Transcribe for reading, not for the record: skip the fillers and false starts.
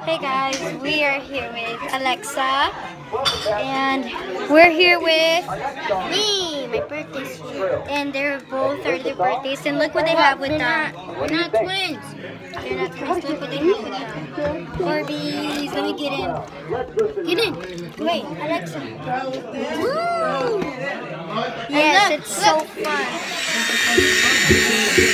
Hey guys, we are here with Alexa, and we're here with me. My birthday's here, and they're both are their birthdays. And look what they have with them. We're not twins. They're not twins. Look what they have with them. Orbeez, let me get in. Get in. Wait, Alexa. Woo! Yes, it's so fun.